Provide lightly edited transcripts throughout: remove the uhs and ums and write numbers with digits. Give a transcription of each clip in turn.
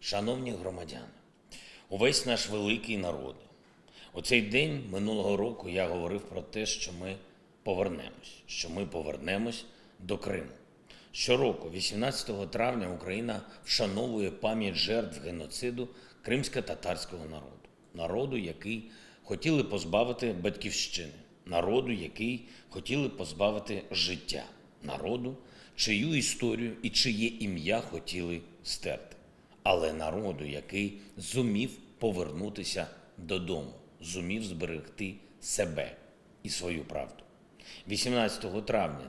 Шановні громадяни, увесь наш великий народ, у цей день минулого року я говорив про те, що ми повернемось до Криму. Щороку, 18 травня, Україна вшановує пам'ять жертв геноциду кримсько-татарського народу. Народу, який хотіли позбавити батьківщини, народу, який хотіли позбавити життя, народу, чию історію і чиє ім'я хотіли стерти. Але народу, який зумів повернутися додому, зумів зберегти себе і свою правду. 18 травня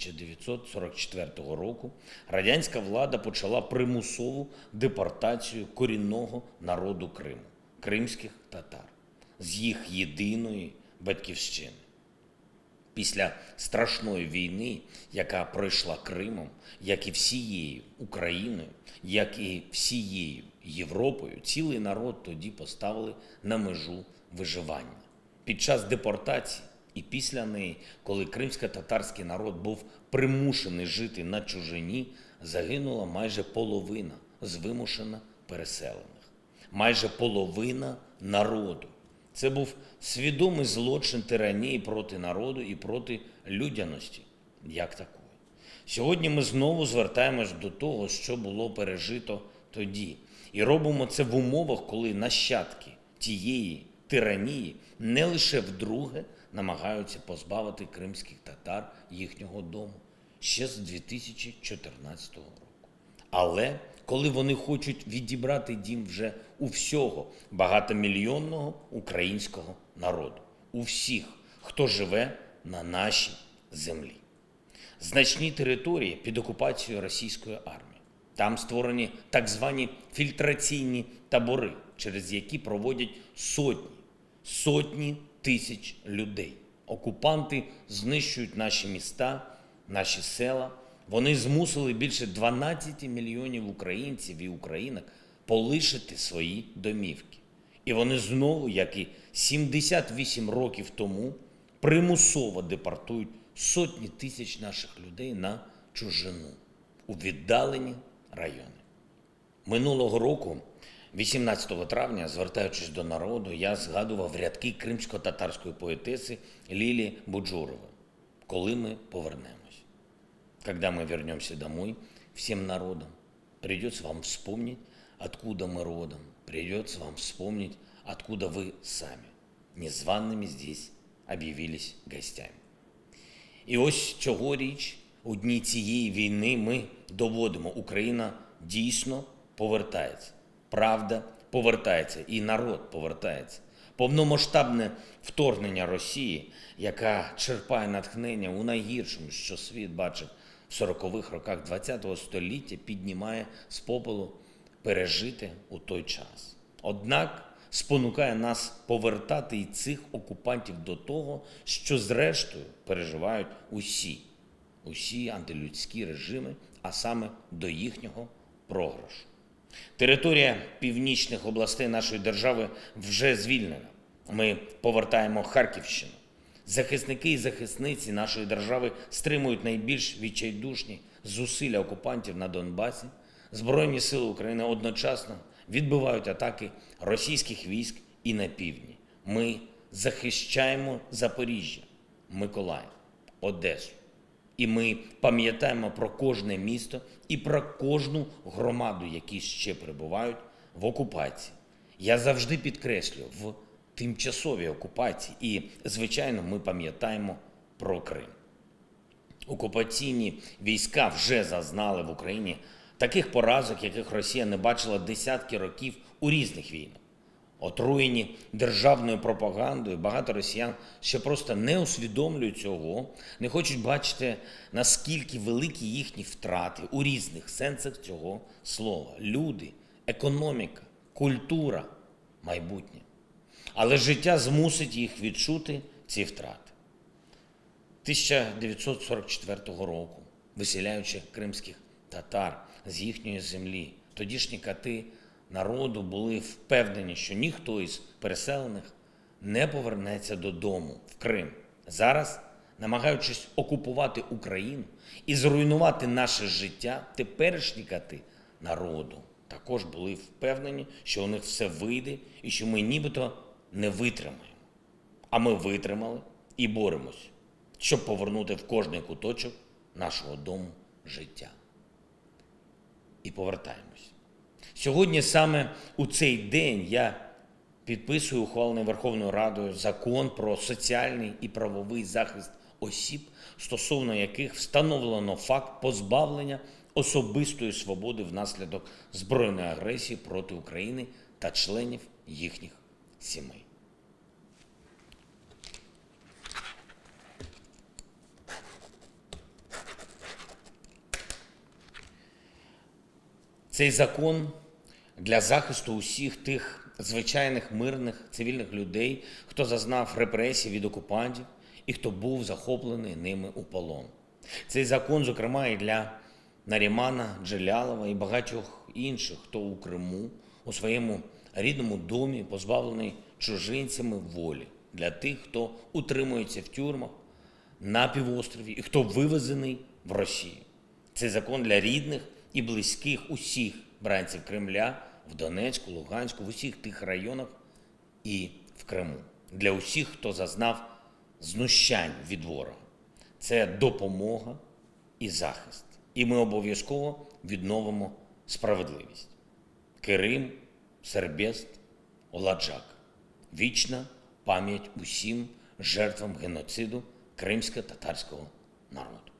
1944 року радянська влада почала примусову депортацію корінного народу Криму – кримських татар з їх єдиної батьківщини. Після страшної війни, яка пройшла Кримом, як і всією Україною, як і всією Європою, цілий народ тоді поставили на межу виживання. Під час депортації і після неї, коли кримсько-татарський народ був примушений жити на чужині, загинула майже половина з вимушено переселених. Майже половина народу. Це був свідомий злочин тиранії проти народу і проти людяності, як такої. Сьогодні ми знову звертаємось до того, що було пережито тоді. І робимо це в умовах, коли нащадки тієї тиранії не лише вдруге намагаються позбавити кримських татар їхнього дому ще з 2014 року. Але коли вони хочуть відібрати дім вже у всього багатомільйонного українського народу, у всіх, хто живе на нашій землі. Значні території під окупацією російської армії. Там створені так звані фільтраційні табори, через які проводять сотні тисяч людей. Окупанти знищують наші міста, наші села. Вони змусили більше 12 мільйонів українців і українок полишити свої домівки. І вони знову, як і 78 років тому, примусово депортують сотні тисяч наших людей на чужину, у віддалені райони. Минулого року, 18 травня, звертаючись до народу, я згадував рядки кримсько-татарської поетеси Лілі Буджурової «Коли ми повернемось». Когда мы вернемся домой, всем народам, придется вам вспомнить, откуда мы родом, придется вам вспомнить, откуда вы сами, незваними здесь об'явились гостями. І ось цьогоріч, у дні цієї війни, ми доводимо, Україна дійсно повертається, правда повертається і народ повертається. Повномасштабне вторгнення Росії, яка черпає натхнення у найгіршому, що світ бачив в 40-х роках ХХ століття, піднімає з попелу пережите у той час. Однак спонукає нас повертати і цих окупантів до того, що зрештою переживають усі антилюдські режими, а саме до їхнього програшу. Територія північних областей нашої держави вже звільнена. Ми повертаємо Харківщину. Захисники і захисниці нашої держави стримують найбільш відчайдушні зусилля окупантів на Донбасі. Збройні сили України одночасно відбивають атаки російських військ і на півдні. Ми захищаємо Запоріжжя, Миколаїв, Одесу. І ми пам'ятаємо про кожне місто і про кожну громаду, які ще перебувають в окупації. Я завжди підкреслюю, в тимчасовій окупації. І, звичайно, ми пам'ятаємо про Крим. Окупаційні війська вже зазнали в Україні таких поразок, яких Росія не бачила десятки років у різних війнах. Отруєні державною пропагандою, багато росіян ще просто не усвідомлюють цього, не хочуть бачити, наскільки великі їхні втрати у різних сенсах цього слова. Люди, економіка, культура, майбутнє. Але життя змусить їх відчути ці втрати. 1944 року, виселяючи кримських татар з їхньої землі, тодішні кати народу були впевнені, що ніхто із переселених не повернеться додому, в Крим. Зараз, намагаючись окупувати Україну і зруйнувати наше життя, теперішні кати народу також були впевнені, що у них все вийде і що ми нібито не витримаємо. А ми витримали і боремось, щоб повернути в кожний куточок нашого дому життя. І повертаємось. Сьогодні саме у цей день я підписую ухвалений Верховною Радою закон про соціальний і правовий захист осіб, стосовно яких встановлено факт позбавлення особистої свободи внаслідок збройної агресії проти України та членів їхніх сімей. Цей закон для захисту усіх тих звичайних мирних цивільних людей, хто зазнав репресій від окупантів і хто був захоплений ними у полон. Цей закон, зокрема, і для Нарімана Джелялова і багатьох інших, хто у Криму, у своєму рідному домі, позбавлений чужинцями волі, для тих, хто утримується в тюрмах на півострові і хто вивезений в Росію. Цей закон для рідних і близьких усіх бранців Кремля в Донецьку, Луганську, в усіх тих районах і в Криму. Для усіх, хто зазнав знущань від ворога. Це допомога і захист. І ми обов'язково відновимо справедливість. Керим, Сербест, Оладжак. Вічна пам'ять усім жертвам геноциду кримсько-татарського народу.